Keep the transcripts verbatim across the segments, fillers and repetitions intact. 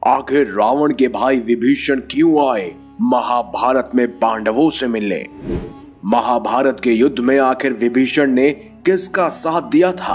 आखिर रावण के भाई विभीषण क्यों आए महाभारत में पांडवों से मिलने? महाभारत के युद्ध में आखिर विभीषण ने किसका साथ दिया था?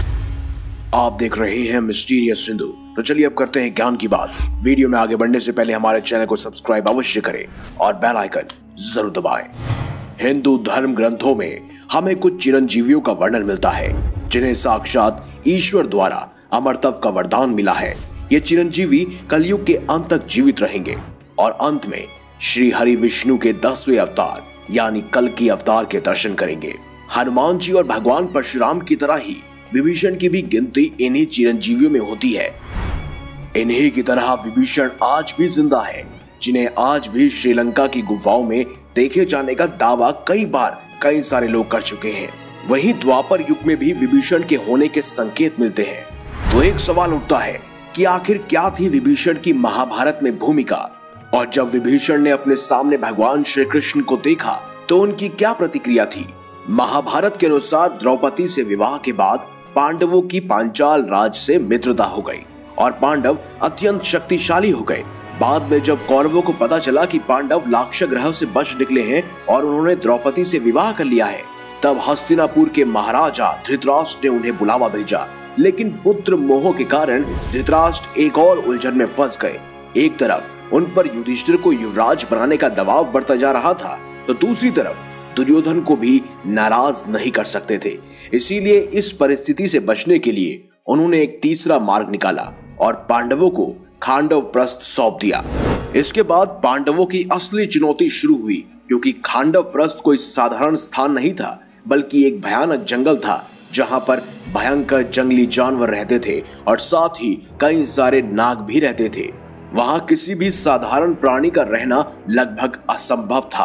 आप देख रहे हैं मिस्टीरियस सिंधु। तो चलिए अब करते हैं ज्ञान की बात। वीडियो में आगे बढ़ने से पहले हमारे चैनल को सब्सक्राइब अवश्य करें और बेल आइकन जरूर दबाएं। हिंदू धर्म ग्रंथों में हमें कुछ चिरंजीवियों का वर्णन मिलता है जिन्हें साक्षात ईश्वर द्वारा अमरत्व का वरदान मिला है। ये चिरंजीवी कलयुग के अंत तक जीवित रहेंगे और अंत में श्री हरि विष्णु के दसवें अवतार यानी कल की अवतार के दर्शन करेंगे। हनुमान जी और भगवान परशुराम की तरह ही विभीषण की भी गिनती इन्हीं चिरंजीवियों में होती है। इन्हीं की तरह विभीषण आज भी जिंदा है, जिन्हें आज भी श्रीलंका की गुफाओं में देखे जाने का दावा कई बार कई सारे लोग कर चुके हैं। वहीं द्वापर युग में भी विभीषण के होने के संकेत मिलते हैं। तो एक सवाल उठता है कि आखिर क्या थी विभीषण की महाभारत में भूमिका, और जब विभीषण ने अपने सामने भगवान श्री कृष्ण को देखा तो उनकी क्या प्रतिक्रिया थी? महाभारत के अनुसार द्रौपदी से विवाह के बाद पांडवों की पांचाल राज से मित्रता हो गई और पांडव अत्यंत शक्तिशाली हो गए। बाद में जब कौरवों को पता चला कि पांडव लाक्ष ग्रह से बच निकले हैं और उन्होंने द्रौपदी से विवाह कर लिया है, तब हस्तिनापुर के महाराजा धृतराष्ट्र ने उन्हें बुलावा भेजा। लेकिन पुत्र मोह के कारण धृतराष्ट्र एक और उलझन में फंस गए। एक तरफ उन पर युधिष्ठिर को युवराज बनाने का दबाव बढ़ता जा रहा था, तो दूसरी तरफ दुर्योधन को भी नाराज नहीं कर सकते थे। इसीलिए इस परिस्थिति से बचने के लिए उन्होंने एक तीसरा मार्ग निकाला और पांडवों को खांडव प्रस्थ सौंप दिया। इसके बाद पांडवों की असली चुनौती शुरू हुई, क्योंकि खांडव प्रस्थ कोई साधारण स्थान नहीं था, बल्कि एक भयानक जंगल था जहां पर भयंकर जंगली जानवर रहते थे और साथ ही कई सारे नाग भी रहते थे। वहां किसी भी साधारण प्राणी का रहना लगभग असंभव था।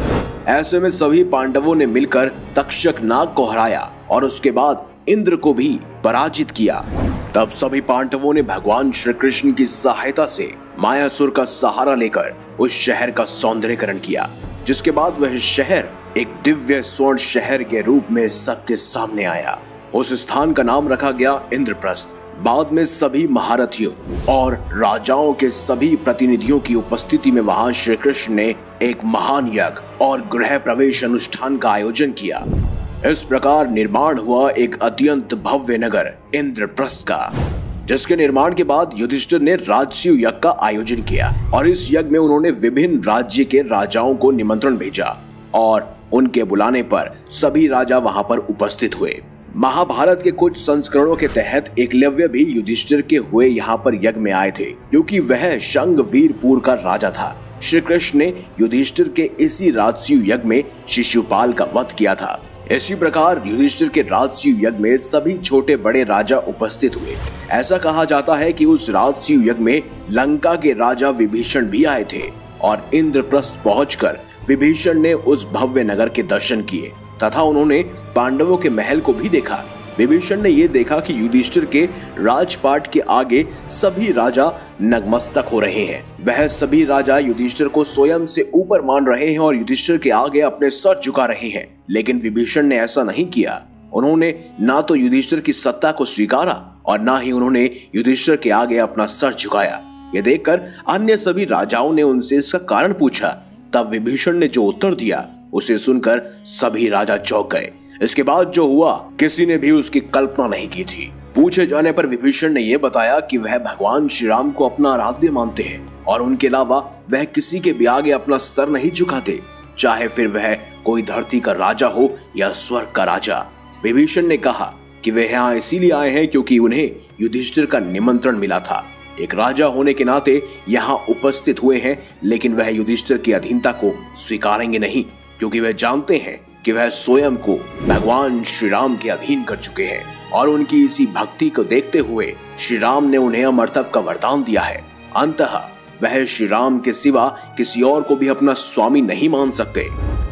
ऐसे में सभी पांडवों ने मिलकर तक्षक नाग को हराया और उसके बाद इंद्र को भी पराजित किया। तब सभी पांडवों ने भगवान श्री कृष्ण की सहायता से मायासुर का सहारा लेकर उस शहर का सौंदर्यीकरण किया, जिसके बाद वह शहर एक दिव्य स्वर्ण शहर के रूप में सबके सामने आया। उस स्थान का नाम रखा गया इंद्रप्रस्थ। बाद में सभी महारथियों और राजाओं के सभी प्रतिनिधियों की उपस्थिति में वहां श्री कृष्ण ने एक महान यज्ञ और गृह प्रवेश अनुष्ठान का आयोजन किया। इस प्रकार निर्माण हुआ एक अत्यंत भव्य नगर इंद्रप्रस्थ का, जिसके निर्माण के बाद युधिष्ठिर ने राजसूय यज्ञ का आयोजन किया और इस यज्ञ में उन्होंने विभिन्न राज्य के राजाओं को निमंत्रण भेजा और उनके बुलाने पर सभी राजा वहां पर उपस्थित हुए। महाभारत के कुछ संस्करणों के तहत एकलव्य भी युधिष्ठिर के हुए यहाँ पर यज्ञ में आए थे, क्योंकि वह शंगवीरपुर का राजा था। श्री कृष्ण ने युधिष्ठिर के इसी राजसूय यज्ञ में शिशुपाल का वध किया था। इसी प्रकार युधिष्ठिर के राजसूय यज्ञ में सभी छोटे बड़े राजा उपस्थित हुए। ऐसा कहा जाता है कि उस राजसूय यज्ञ में लंका के राजा विभीषण भी आए थे और इंद्रप्रस्थ पहुंचकर विभीषण ने उस भव्य नगर के दर्शन किए तथा उन्होंने पांडवों के महल को भी देखा। विभीषण ने यह देखा कि युधिष्ठिर के राजपाट के आगे सभी राजा नतमस्तक हो रहे हैं। वह सभी राजा युधिष्ठिर को स्वयं से ऊपर मान रहे हैं और युधिष्ठिर के आगे अपने सर झुका रहे हैं। लेकिन विभीषण ने ऐसा नहीं किया। उन्होंने ना तो युधिष्ठिर की सत्ता को स्वीकारा और ना ही उन्होंने युधिष्ठिर के आगे अपना सर झुकाया। ये देखकर अन्य सभी राजाओं ने उनसे इसका कारण पूछा। तब विभीषण ने जो उत्तर दिया उसे सुनकर सभी राजा चौंक गए। इसके बाद जो हुआ किसी ने भी उसकी कल्पना नहीं की थी। पूछे जाने पर विभीषण ने यह बताया कि वह भगवान श्री राम को अपना आराध्य मानते हैं और उनके अलावा वह किसी के भी आगे अपना सर नहीं झुकाते, चाहे फिर वह कोई धरती का राजा हो या स्वर्ग का राजा। विभीषण ने कहा कि वे यहाँ इसीलिए आए हैं क्योंकि उन्हें युधिष्ठिर का निमंत्रण मिला था। एक राजा होने के नाते यहाँ उपस्थित हुए हैं, लेकिन वह युधिष्ठिर की अधीनता को स्वीकारेंगे नहीं, क्योंकि वह जानते हैं कि वह स्वयं को भगवान श्री राम के अधीन कर चुके हैं और उनकी इसी भक्ति को देखते हुए श्री राम ने उन्हें अमरत्व का वरदान दिया है। अंततः वह श्री राम के सिवा किसी और को भी अपना स्वामी नहीं मान सकते।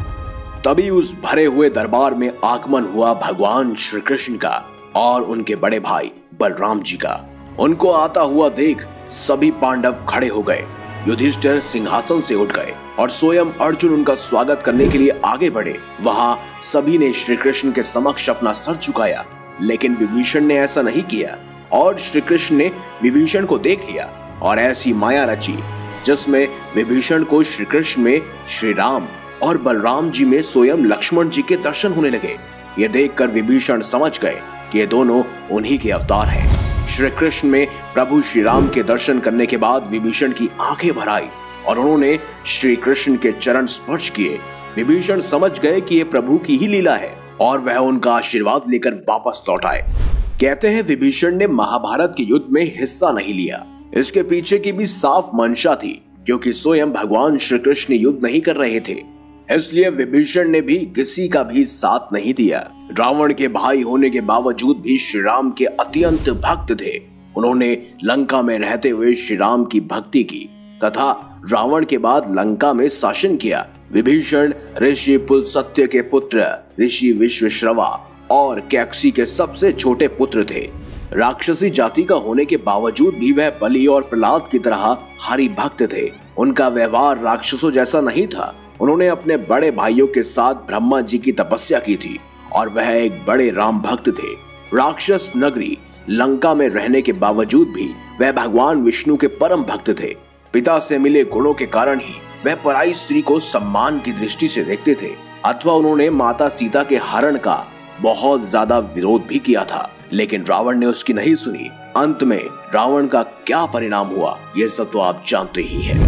तभी उस भरे हुए दरबार में आगमन हुआ भगवान श्री कृष्ण का और उनके बड़े भाई बलराम जी का। उनको आता हुआ देख सभी पांडव खड़े हो गए। युधिष्ठिर सिंहासन से उठ गए और स्वयं अर्जुन उनका स्वागत करने के लिए आगे बढ़े। वहां सभी ने श्री कृष्ण के समक्ष अपना सर झुकाया, लेकिन विभीषण ने ऐसा नहीं किया और श्री कृष्ण ने विभीषण को देख लिया और ऐसी माया रची जिसमें विभीषण को श्री कृष्ण में श्री राम और बलराम जी में स्वयं लक्ष्मण जी के दर्शन होने लगे। ये देखकर विभीषण समझ गए कि ये दोनों उन्हीं के अवतार हैं। श्री कृष्ण में प्रभु श्री राम के दर्शन करने के बाद विभीषण की आंखें भर आई और उन्होंने श्री कृष्ण के चरण स्पर्श किए। विभीषण समझ गए कि ये प्रभु की ही लीला है और वह उनका आशीर्वाद लेकर वापस लौट आए। कहते हैं विभीषण ने महाभारत के युद्ध में हिस्सा नहीं लिया। इसके पीछे की भी साफ मंशा थी, क्योंकि स्वयं भगवान श्री कृष्ण युद्ध नहीं कर रहे थे, इसलिए विभीषण ने भी किसी का भी साथ नहीं दिया। रावण के भाई होने के बावजूद भी श्री राम के अत्यंत भक्त थे। उन्होंने लंका में रहते हुए श्री राम की भक्ति की तथा रावण के बाद लंका में शासन किया। विभीषण ऋषि पुलस्त्य के पुत्र ऋषि विश्वश्रवा और कैकसी के सबसे छोटे पुत्र थे। राक्षसी जाति का होने के बावजूद भी वह बलि और प्रहलाद की तरह हरि भक्त थे। उनका व्यवहार राक्षसों जैसा नहीं था। उन्होंने अपने बड़े भाइयों के साथ ब्रह्मा जी की तपस्या की थी और वह एक बड़े राम भक्त थे। राक्षस नगरी लंका में रहने के बावजूद भी वह भगवान विष्णु के परम भक्त थे। पिता से मिले गुणों के कारण ही वह पराई स्त्री को सम्मान की दृष्टि से देखते थे, अथवा उन्होंने माता सीता के हरण का बहुत ज्यादा विरोध भी किया था, लेकिन रावण ने उसकी नहीं सुनी। अंत में रावण का क्या परिणाम हुआ यह सब तो आप जानते ही हैं।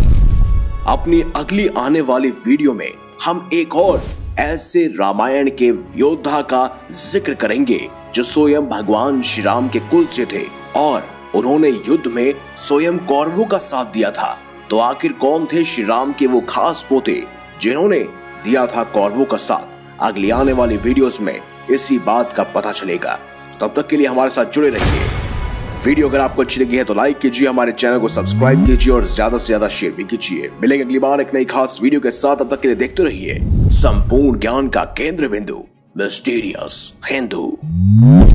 अपनी अगली आने वाली वीडियो में हम एक और ऐसे रामायण के योद्धा का जिक्र करेंगे जो स्वयं भगवान श्री राम के कुल से थे और उन्होंने युद्ध में स्वयं कौरवों का साथ दिया था। तो आखिर कौन थे श्री राम के वो खास पोते जिन्होंने दिया था कौरवों का साथ? अगली आने वाली वीडियोस में इसी बात का पता चलेगा। तब तक के लिए हमारे साथ जुड़े रहिए। वीडियो अगर आपको अच्छी लगी है तो लाइक कीजिए, हमारे चैनल को सब्सक्राइब कीजिए और ज्यादा से ज्यादा शेयर भी कीजिए। मिलेंगे अगली बार एक नई खास वीडियो के साथ। तब तक के लिए देखते रहिए संपूर्ण ज्ञान का केंद्र बिंदु मिस्टीरियस हिंदू।